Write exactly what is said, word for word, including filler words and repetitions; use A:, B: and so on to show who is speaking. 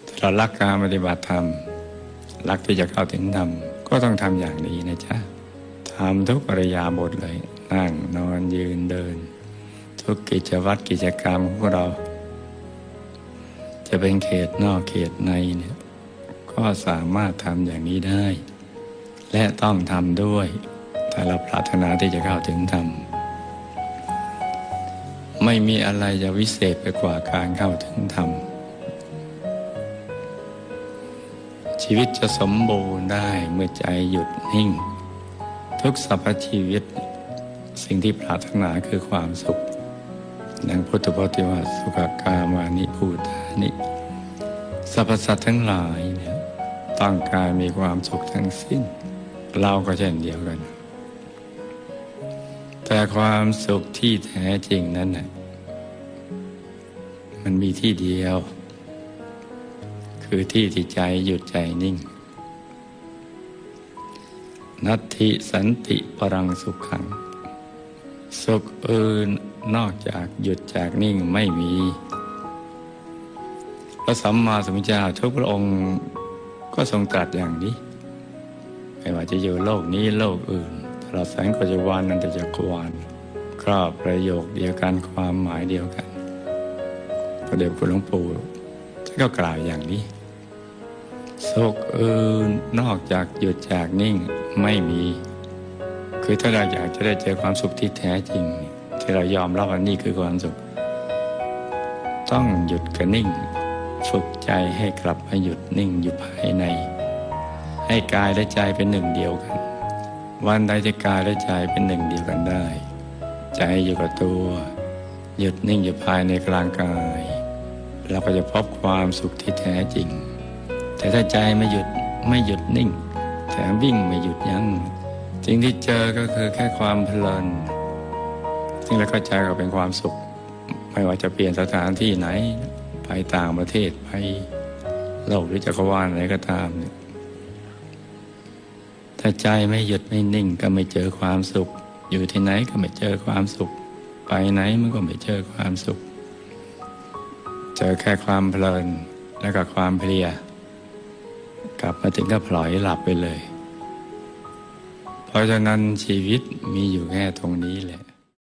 A: ถ้าเรารักการปฏิบัติธรรมรักที่จะเข้าถึงธรรมก็ต้องทำอย่างนี้นะจ๊ะทำทุกอิริยาบถเลยนั่งนอนยืนเดินทุกกิจวัตรกิจกรรมของเราจะเป็นเขตนอกเขตในเนี่ยก็สามารถทำอย่างนี้ได้และต้องทำด้วยถ้าเราปรารถนาที่จะเข้าถึงธรรมไม่มีอะไรจะวิเศษไปกว่าการเข้าถึงธรรมชีวิตจะสมบูรณ์ได้เมื่อใจหยุดนิ่งทุกสรรพชีวิตสิ่งที่ปรารถนาคือความสุขดังพุทธพจน์ที่ว่าสุขกามานิภูตานิสรรพสัตว์ทั้งหลายเนี่ยต้องการมีความสุขทั้งสิ้นเราก็เช่นเดียวกันแต่ความสุขที่แท้จริงนั้นน่ะมันมีที่เดียวคือที่ที่ใจหยุดใจนิ่งนัตถิสันติปรังสุขขังสุขอื่นนอกจากหยุดจากนิ่งไม่มีพระสัมมาสัมพุทธเจ้าทุกพระองค์ก็ทรงตรัสอย่างนี้ไม่ว่าจะอยู่โลกนี้โลกอื่นตลอดแสงกัจจวาลนันตจักรวาลก็ประโยคเดียวกันความหมายเดียวกันพระเดชคุณหลวงปู่ท่านก็กล่าวอย่างนี้สุขอื่นนอกจากหยุดจากนิ่งไม่มีคือถ้าเราอยากจะได้เจอความสุขที่แท้จริงที่เรายอมรับว่านี่คือความสุขต้องหยุดกับนิ่งฝึกใจให้กลับมาหยุดนิ่งอยู่ภายในให้กายและใจเป็นหนึ่งเดียวกันวันใดที่กายและใจเป็นหนึ่งเดียวกันได้ใจอยู่กับตัวหยุดนิ่งอยู่ภายในกลางกายเราก็จะพบความสุขที่แท้จริงแต่ถ้าใจไม่หยุดไม่หยุดนิ่งแถมวิ่งไม่หยุดยั้งสิ่งที่เจอก็คือแค่ความเพลินซึ่งเราเข้าใจก็เป็นความสุขไม่ว่าจะเปลี่ยนสถานที่ไหนไปต่างประเทศไปโลกหรือจักรวาลอะไรก็ตามเนี่ยถ้าใจไม่หยุดไม่นิ่งก็ไม่เจอความสุขอยู่ที่ไหนก็ไม่เจอความสุขไปไหนมันก็ไม่เจอความสุขเจอแค่ความเพลินแล้วก็ความเพลียกลับมาถึงก็พลอยหลับไปเลยเพราะฉะนั้นชีวิตมีอยู่แค่ตรงนี้แหละ